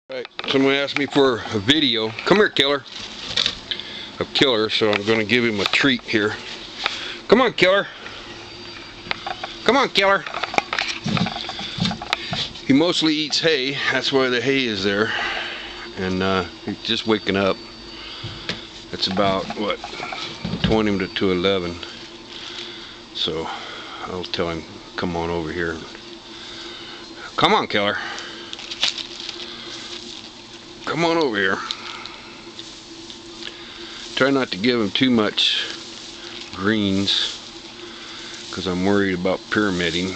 Right, someone asked me for a video. Come here, Killer. Of Killer, so I'm going to give him a treat here. Come on, Killer. Come on, Killer. He mostly eats hay. That's why the hay is there. And he's just waking up. It's about, what, 20 to 11. So I'll tell him, come on over here. Come on, Killer. Come on over here. Try not to give him too much greens because I'm worried about pyramiding.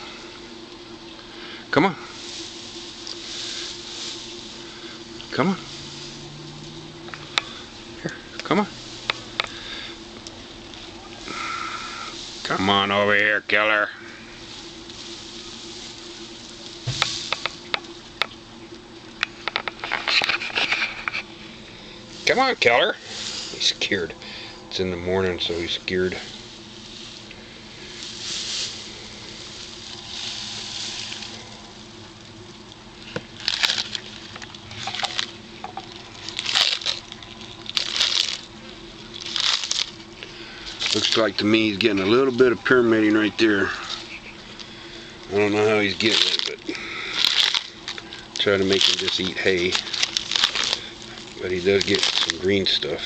Come on. Come on. Here, come on. Come on over here, Killer. Come on, Killer. He's scared. It's in the morning, so he's scared. Looks like to me he's getting a little bit of pyramiding right there. I don't know how he's getting it, but try to make him just eat hay. But he does get some green stuff.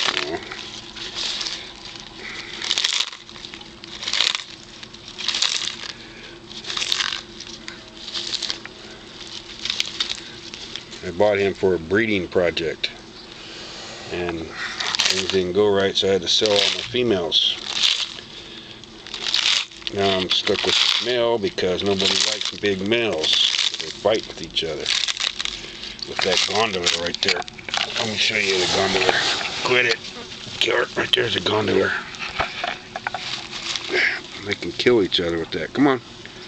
I bought him for a breeding project, and things didn't go right, so I had to sell all my females. Now I'm stuck with the male because nobody likes big males. They fight with each other. With that gondola right there. Let me show you the gondola. Quit it. Kill it. Right there's a gondola. They can kill each other with that. Come on.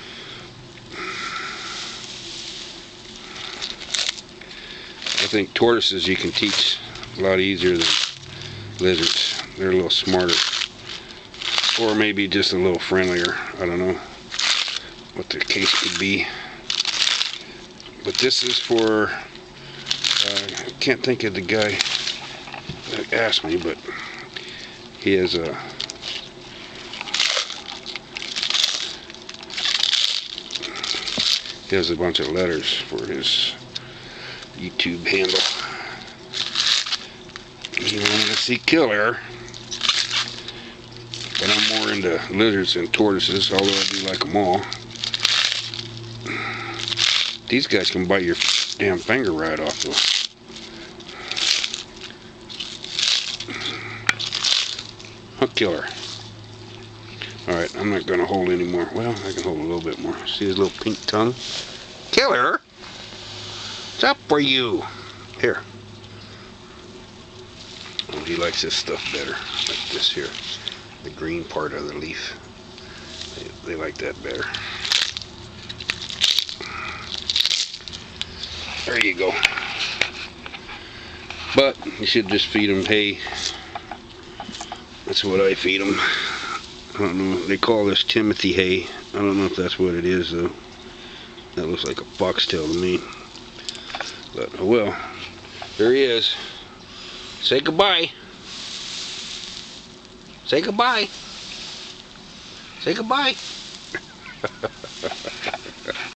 I think tortoises you can teach a lot easier than lizards. They're a little smarter. Or maybe just a little friendlier. I don't know what the case could be. But this is for... I can't think of the guy that asked me, but he has a bunch of letters for his YouTube handle. He wanted to see Killer, but I'm more into lizards than tortoises, although I do like them all. These guys can bite your damn finger right off though. Hook Killer. Alright, I'm not going to hold any more. Well, I can hold a little bit more. See his little pink tongue? Killer! What's up for you? Here. Oh, he likes this stuff better. Like this here. The green part of the leaf. They like that better. There you go. But you should just feed them hay. That's what I feed them. I don't know. They call this Timothy hay. I don't know if that's what it is though. That looks like a foxtail to me. But oh well. There he is. Say goodbye. Say goodbye. Say goodbye.